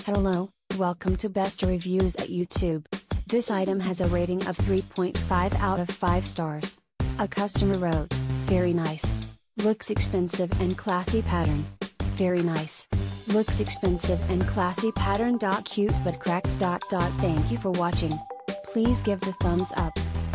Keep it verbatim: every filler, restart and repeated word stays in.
Hello, welcome to Best Reviews at YouTube. This item has a rating of three point five out of five stars. A customer wrote, "Very nice. Looks expensive and classy pattern. Very nice. Looks expensive and classy pattern. Cute but cracked. Thank you for watching. Please give the thumbs up.